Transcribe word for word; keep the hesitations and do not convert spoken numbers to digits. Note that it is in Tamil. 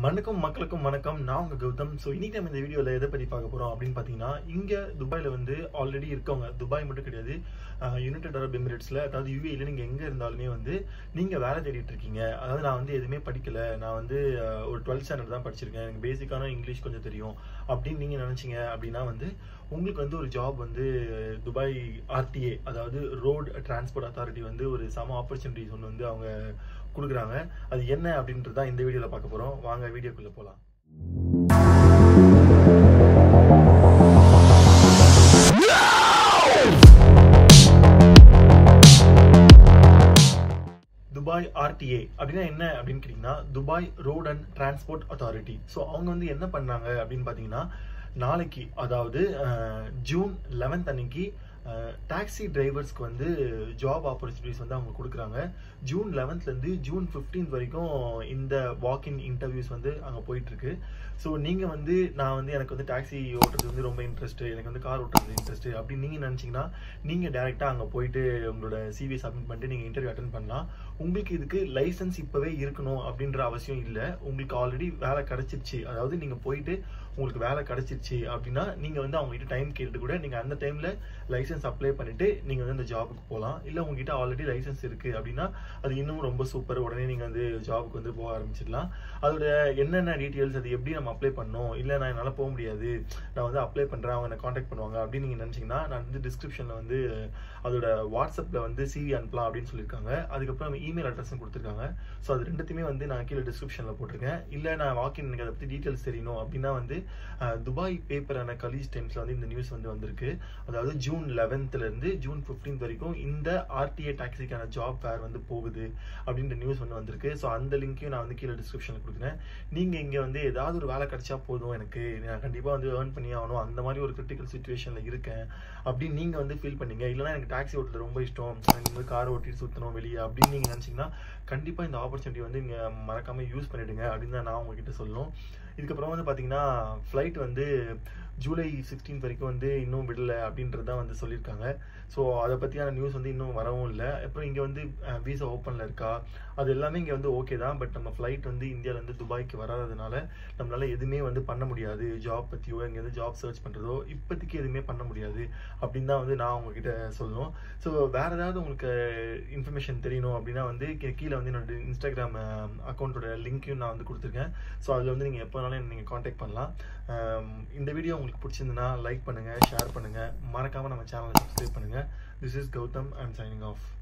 வணக்கம் மக்களுக்கும் வணக்கம். நான் உங்க கௌதம். ஸோ இன்னைக்கு நம்ம இந்த வீடியோவில் எதை பற்றி பார்க்க போகிறோம் அப்படின்னு பார்த்தீங்கன்னா, இங்கே துபாயில் வந்து ஆல்ரெடி இருக்கவங்க, துபாய் மட்டும் கிடையாது, யுனைடெட் அரப் எமிரேட்ஸில், அதாவது யூஏயில் நீங்கள் எங்கே இருந்தாலுமே வந்து நீங்கள் வேலை தேடிட்டு இருக்கீங்க. அதாவது நான் வந்து எதுவுமே படிக்கலை, நான் வந்து ஒரு டுவெல்த் ஸ்டாண்டர்ட் தான் படிச்சிருக்கேன், எனக்கு பேசிக்கான இங்கிலீஷ் கொஞ்சம் தெரியும் அப்படின்னு நீங்கள் நினச்சிங்க அப்படின்னா வந்து உங்களுக்கு வந்து ஒரு ஜாப் வந்து துபாய் ஆர்டிஏ, அதாவது ரோட் டிரான்ஸ்போர்ட் அத்தாரிட்டி வந்து ஒரு சம ஆப்பர்ச்சுனிட்டிஸ் ஒன்று வந்து அவங்க கொடுக்குறாங்க. அது என்ன அப்படின்றது தான் இந்த வீடியோவில் பார்க்க போகிறோம். வாங்க வீடியோக்குள்ளே போகலாம். துபாய் ஆர்டிஏ அப்படின்னா என்ன அப்படின்னு கேட்டிங்கன்னா, Dubai road and transport authority. So அவங்க வந்து என்ன பண்ணாங்க அப்படின்னு பார்த்தீங்கன்னா, நாளைக்கு அதாவது ஜூன் லெவன்த் அன்னைக்கு டாக்ஸி டிரைவர்ஸ்க்கு வந்து ஜாப் ஆப்பர்ச்சுனிட்டிஸ் வந்து அவங்க கொடுக்குறாங்க. ஜூன் லெவன்த்லேருந்து ஜூன் ஃபிஃப்டீன்த் வரைக்கும் இந்த வாக்கின் இன்டர்வியூஸ் வந்து அங்கே போயிட்டுருக்கு. ஸோ நீங்கள் வந்து நான் வந்து எனக்கு வந்து டாக்ஸி ஓட்டுறது வந்து ரொம்ப இன்ட்ரெஸ்ட்டு, எனக்கு வந்து கார் ஓட்டுறது இன்ட்ரெஸ்ட்டு அப்படின்னு நீங்கள் நினச்சிங்கன்னா நீங்கள் டேரெக்டாக அங்கே போயிட்டு உங்களோட சிவி சப்மிட் பண்ணிட்டு நீங்கள் இன்டர்வியூ அட்டன் பண்ணலாம். உங்களுக்கு இதுக்கு லைசன்ஸ் இப்போவே இருக்கணும் அப்படின்ற அவசியம் இல்லை. உங்களுக்கு ஆல்ரெடி வேலை கிடச்சிருச்சு, அதாவது நீங்கள் போயிட்டு உங்களுக்கு வேலை கிடச்சிருச்சு அப்படின்னா நீங்கள் வந்து அவங்ககிட்ட டைம் கேட்டுட்டு கூட நீங்கள் அந்த டைமில் லைசன்ஸ் அப்ளை பண்ணிவிட்டு நீங்கள் வந்து அந்த ஜாபுக்கு போகலாம். இல்லை உங்ககிட்ட ஆல்ரெடி லைசன்ஸ் இருக்குது அப்படின்னா அது இன்னும் ரொம்ப சூப்பர். உடனே நீங்கள் வந்து ஜாபுக்கு வந்து போக ஆரம்பிச்சிடலாம். அதோட என்னென்ன டீட்டெயில்ஸ், அது எப்படி நம்ம அப்ளை பண்ணணும், இல்லை நான் என்னால் போக முடியாது, நான் வந்து அப்ளை பண்ணுறேன், அவங்க என்னை காண்டாக்ட் பண்ணுவாங்க அப்படின்னு நீங்கள் நினச்சிங்கன்னா, நான் வந்து டிஸ்கிரிப்ஷனில் வந்து அதோட வாட்ஸ்அப்பில் வந்து சிவி அனுப்பலாம் அப்படின்னு சொல்லியிருக்காங்க. அதுக்கப்புறம் இமெயில் அட்ரஸும் கொடுத்துருக்காங்க. ஸோ அது ரெண்டுத்தையுமே வந்து நான் கீழே டிஸ்கிரிப்ஷனில் போட்டிருக்கேன். இல்லை நான் வாக்கின் எனக்கு அதை பற்றி டீட்டெயில்ஸ் தெரியணும் அப்படின்னா வந்து துபாய் பேப்பரான கலீஜ் டைம்ஸில் வந்து இந்த நியூஸ் வந்து வந்திருக்கு. அதாவது ஜூன் லெவன்த்லேருந்து ஜூன் ஃபிஃப்டீன்த் வரைக்கும் இந்த ஆர்டிஏ டாக்ஸிக்கான ஜாப் ஃபேர் வந்து போகுது அப்படின்ற நியூஸ் வந்து வந்திருக்கு. ஸோ அந்த லிங்க்கையும் நான் வந்து கீழே டிஸ்கிரிப்ஷனில் கொடுக்குறேன். நீங்கள் இங்கே வந்து ஏதாவது ஒரு வேலை கிடைச்சா போதும், எனக்கு நான் கண்டிப்பாக வந்து ஏர்ன் பண்ணி ஆகணும், அந்த மாதிரி ஒரு கிரிட்டிக்கல் சுச்சுவேஷனில் இருக்கேன் அப்படின்னு நீங்கள் வந்து ஃபீல் பண்ணீங்க, இல்லைனா எனக்கு டாக்ஸி ஓட்டுறது ரொம்ப இஷ்டம், எனக்கு வந்து கார் ஓட்டிட்டு சுற்றணும் வெளியே அப்படின்னு நீங்கள் நினச்சிங்கன்னா கண்டிப்பாக இந்த ஆப்பர்ச்சுனிட்டி வந்து இங்கே மறக்காமல் யூஸ் பண்ணிவிடுங்க அப்படின்னு தான் நான் உங்ககிட்ட சொல்லணும். இதுக்கப்புறம் வந்து பார்த்தீங்கன்னா ஃப்ளைட் வந்து ஜூலை சிக்ஸ்டீன்த் வரைக்கும் வந்து இன்னும் விடலை அப்படின்றது தான் வந்து சொல்லியிருக்காங்க. ஸோ அதை பற்றியான நியூஸ் வந்து இன்னும் வரவும் இல்லை. அப்புறம் இங்கே வந்து வீசா ஓப்பனில் இருக்கா, அது எல்லாமே இங்கே வந்து ஓகே தான். பட் நம்ம ஃப்ளைட் வந்து இந்தியாவிலேருந்து துபாய்க்கு வராததுனால நம்மளால் எதுவுமே வந்து பண்ண முடியாது. ஜாப் பற்றியோ இங்கே வந்து ஜாப் சர்ச் பண்ணுறதோ இப்போதைக்கு எதுவுமே பண்ண முடியாது அப்படின்னு தான் வந்து நான் உங்ககிட்ட சொல்லணும். ஸோ வேறு ஏதாவது உங்களுக்கு இன்ஃபர்மேஷன் தெரியணும் அப்படின்னா வந்து கீழே வந்து என்னோட இன்ஸ்டாகிராம் அக்கௌண்ட்டோட லிங்க்கையும் நான் வந்து கொடுத்துருக்கேன். ஸோ அதில் வந்து நீங்கள் எப்போனாலும் நீங்கள் காண்டாக்ட் பண்ணலாம். இந்த வீடியோ உங்களுக்கு பிடிச்சிருந்துன்னா லைக் பண்ணுங்கள், ஷேர் பண்ணுங்கள், மறக்காமல் நம்ம சேனலை சப்ஸ்கிரைப் பண்ணுங்கள். This is Gautam. I'm signing off.